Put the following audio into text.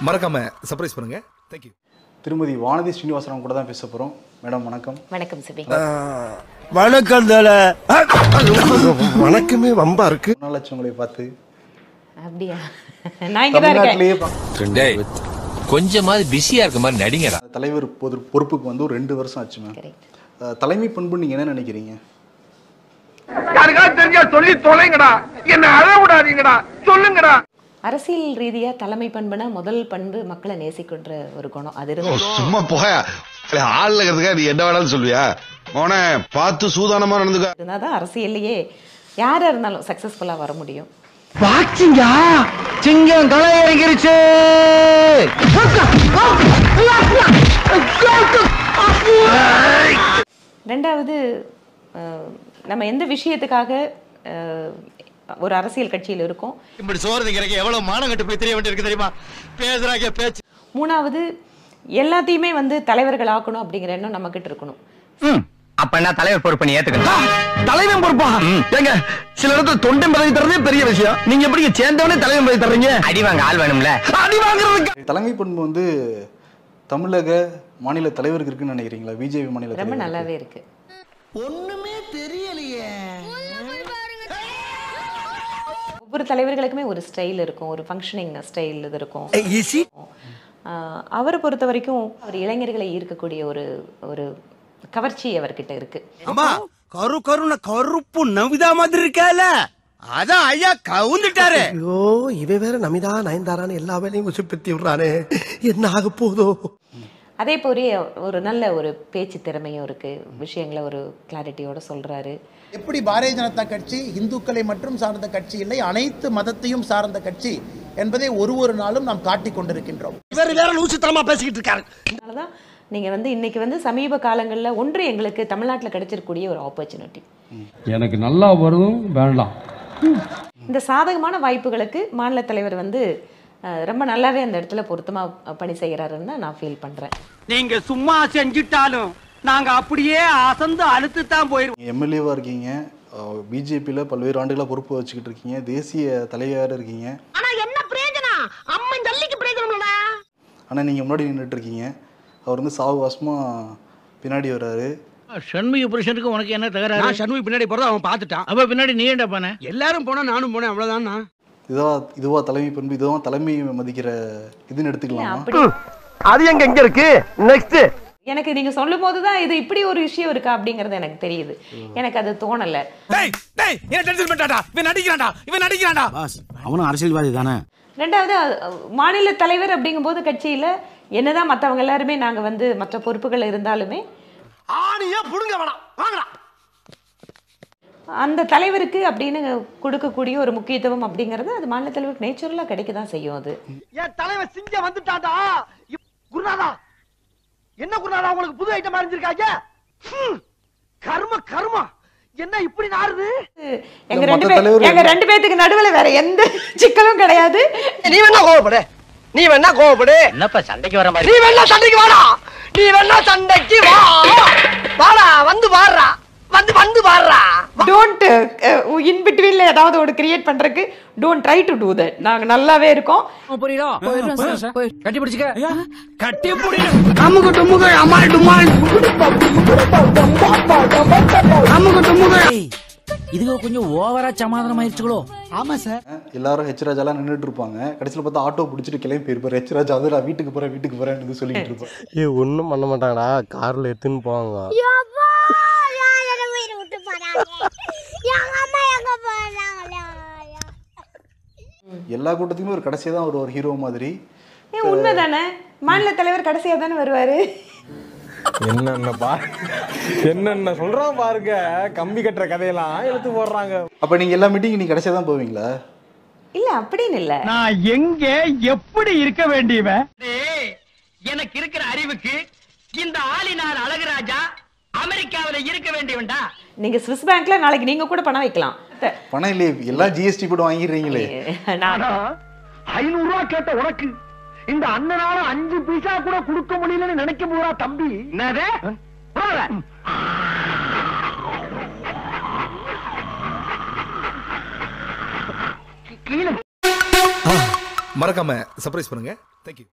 மறக்காம சர்ப்ரைஸ் பண்ணுங்க. தேங்க்யூ. திருமதி வானதி ஸ்ரீனிவாசன் கூட தான் பேச போகிறோம். மேடம் வணக்கம். வணக்கம் சிபி. வணக்கம் வணக்கமே வம்பா இருக்கு. உங்களை பார்த்து அப்படியா? நான் இங்க தான் இருக்கேன். தமிழ்நாட்டிலேயே கொஞ்சமாவது பிஸியா இருக்க மாதிரி நடிங்கடா. தலைவர் பொறுப்புக்கு வந்து ஒரு 2 வருஷம் ஆச்சு மேம். தலைமை பண்பு நீங்க என்ன நினைக்கிறீங்க? யாருக்காவது தெரிஞ்சா சொல்லி தொலைங்கடா, என்ன அழ விடாதீங்கடா, சொல்லுங்கடா. அரசியல் ரீதியா தலைமை பண்புனா முதல் பண்பு மக்களை நேசிக்கின்ற ஒரு குணம். அது இருக்கு. சும்மா போயா ஆள்ல இருக்கிறதுக்கா நீ என்ன வேணாலும் சொல்லுவியா? மோனே பார்த்து சூதானமா நடந்துக்க. இருந்தாதான் அரசியல்லையே யாரா இருந்தாலும் சக்சஸ்ஃபுல்லா வர முடியும். பாச்சிங்கா சிங்கம் களை இறங்கிருச்சு. ரெண்டாவது, நம்ம எந்த விஷயத்துக்காக ஒரு அரசியல் கட்சியில் இருக்கோம். இப்படி சோறு திங்கிறக்கு எவ்வளவு மானம் கட்டு போய் தெரிய வேண்டியிருக்கு தெரியுமா? பேசுறாங்க பேச்சு. மூணாவது, எல்லாத்தையுமே வந்து தலைவர்கள் ஆக்கணும் அப்படிங்கிற எண்ணம் நம்ம கிட்ட இருக்கணும். அப்ப என்ன தலைவர் பொறுப்பு நீ ஏத்துக்கணும்? தலைவன் பொறுப்பா? ஏங்க சில இடத்துல தொண்டன் பதவி தரதே பெரிய விஷயம். நீங்க எப்படி சேர்ந்தவனே தலைவன் பதவி தர்றீங்க? அடி வாங்க ஆள் வேணும்ல. அடி வாங்குறதுக்கு தலைமை பண்பு வந்து தமிழக மாநில தலைவருக்கு இருக்குன்னு நினைக்கிறீங்களா? பிஜேபி மாநில ரொம்ப நல்லாவே இருக்கு. ஒண்ணுமே தெரியலையே. ஒவ்வொரு தலைவர்களுக்குமே ஒரு ஸ்டைல் இருக்கும், ஒரு ஃபங்க்ஷனிங் ஸ்டைல் இது இருக்கும். அவரை பொறுத்த வரைக்கும் அவர் இளைஞர்களை ஈர்க்கக்கூடிய ஒரு கவர்ச்சி அவர்கிட்ட இருக்கு. அம்மா கரு கருன கருப்பு நமிதா மாதிரி இருக்கால, அதான் ஐயா கவுந்துட்டாரு. ஐயோ இவ வேற நமிதா நயன்தாரான்னு எல்லா வேலையும் உசுப்பத்தி விடுறானே, என்ன ஆக போதோ? அதே போல ஒரு நல்ல ஒரு பேச்சு திறமையும் இருக்கு. விஷயங்களை ஒரு கிளாரிட்டியோட சொல்றாரு. எப்படி பாரதிய ஜனதா கட்சி இந்துக்களை மட்டும் சார்ந்த கட்சி இல்லை, அனைத்து மதத்தையும் சார்ந்த கட்சி என்பதை ஒரு நாளும் நாம் காட்டிக் கொண்டிருக்கின்றோம். வேற வேற லூசுத்தனமா பேசிக்கிட்டு இருக்காரு. அதனாலதான் நீங்க வந்து இன்னைக்கு வந்து சமீப காலங்களில் ஒன்று எங்களுக்கு தமிழ்நாட்டில் கிடைச்சிருக்கக்கூடிய ஒரு ஆப்பர்ச்சுனிட்டி. எனக்கு நல்லா வரும் வேண்டாம். இந்த சாதகமான வாய்ப்புகளுக்கு மாநில தலைவர் வந்து ரொம்ப நல்லாவே அந்த இடத்துல பொருத்தமா பணி செய்யறாருன்னு தான் நான் ஃபீல் பண்றேன். நீங்க சும்மா செஞ்சுட்டாலும் நாங்க அப்படியே அசந்து அழுத்து தான் போயிருவோம். எம்எல்ஏவா இருக்கீங்க, பிஜேபியில பல்வேறு ஆண்டுகளா பொறுப்பு வச்சுக்கிட்டு இருக்கீங்க, தேசிய தலைவராக இருக்கீங்க. ஆனா என்ன பிரயோஜனம்? அம்மன் ஜல்லிக்கு பிரயோஜனம் இல்லடா. ஆனா நீங்க முன்னாடி நின்றுட்டு இருக்கீங்க, அவர் வந்து சாவகாசமா பின்னாடி வர்றாரு. சண்முகி புருஷனுக்கு உனக்கு என்ன தகராறு? நான் சண்முகி பின்னாடி போறத அவன் பார்த்துட்டான். அப்ப பின்னாடி நீ ஏன்டா போன? எல்லாரும் போனா நானும் போனேன், அவ்வளவுதான். இதுவா தலைமை பண்பு? இதுதான் தலைமை மதிக்கிற இதுன்னு எடுத்துக்கலாம். அது எங்க இருக்கு? நெக்ஸ்ட் எனக்கு நீங்க சொல்லும் போதுதான் இது இப்படி ஒரு விஷயம் இருக்கா அப்படிங்கறது எனக்கு தெரியுது. எனக்கு அது தோணல. அவனும் அரசியல்வாதி தானே. ரெண்டாவது, மாநில தலைவர் அப்படிங்கும் போது கட்சியில என்னதான் மற்றவங்க எல்லாருமே நாங்க வந்து மற்ற பொறுப்புகள் இருந்தாலுமே அந்த தலைவருக்கு அப்படின்னு கொடுக்கக்கூடிய ஒரு முக்கியத்துவம் அப்படிங்கிறது அது மாநில தலைவருக்கு நேச்சுரலா கிடைக்கதான் செய்யும். அது என் தலைவர் சிங்க வந்துட்டாடா. குருநாதா, என்ன குருநாதா உங்களுக்கு புது ஐட்டம் அறிஞ்சிருக்காங்க? கர்ம கர்மா என்ன இப்படி நாறுது? எங்க ரெண்டு பேத்துக்கு நடுவுல வேற எந்த சிக்கலும் கிடையாது. நீ வேணா கோவப்படு. என்னப்பா சண்டைக்கு வர மாதிரி? நீ வேணா சண்டைக்கு வாடா. வாடா, வந்து பாடுறா. வந்து பாடுறா. டோன்ட் இன் பிட்வீன்ல ஏதாவது ஒரு கிரியேட் பண்றதுக்கு don't try to do that. நாங்க நல்லாவே இருக்கோம். புரியுதா? கட்டி பிடிச்சுக்க. கட்டி புடி. அம்முகு டும்முகு அமால் டுமால். அம்முகு டும்முகு. இதுக்கு கொஞ்சம் ஓவரா சமாதானம் ஆயிடுச்சுங்களோ? ஆமா சார். எல்லாரும் ஹெச் ராஜாலாம் நின்றுட்டு இருப்பாங்க. கடைசியில் பார்த்தா ஆட்டோ பிடிச்சிட்டு கிளம்பி போயிருப்பாரு. ஹெச் ராஜா வந்து நான் வீட்டுக்கு போறேன்னு சொல்லிட்டு இருப்பேன். ஒன்னும் பண்ண மாட்டாங்கடா, கார்ல எடுத்துன்னு போவாங்க. எல்லா கூட்டத்துக்குமே ஒரு கடைசியா தான் ஒரு ஹீரோ மாதிரி. உண்மைதானே? மாநில தலைவர் கடைசியா தானே வருவாரு. என்னென்ன சொல்றான் பாருங்க, கம்பி கட்டுற கதையெல்லாம் எடுத்து போடுறாங்க. அப்ப நீங்க எல்லா மீட்டிங் நீ கடைசியா தான் போவீங்களா? இல்ல அப்படின்னு இல்ல. நான் எங்க எப்படி இருக்க வேண்டியவன்? எனக்கு இருக்கிற அறிவுக்கு இந்த ஆளினார் அழகுராஜா அமெரிக்காவில இருக்க வேண்டியவன்டா. நீங்க ஸ்விஸ் பேங்க்ல நாளைக்கு நீங்க கூட பணம் வைக்கலாம். பணம் இல்லையே, எல்லாம் ஜிஎஸ்டி போட்டு வாங்கிடுறீங்களே. 500 ரூபாய் கேட்ட உனக்கு இந்த அண்ணனால 5 பைசா கூட கொடுக்க முடியலன்னு நினைக்க போறா தம்பி. என்னது? மறக்காம சர்ப்ரைஸ் பண்ணுங்க. தேங்க்யூ.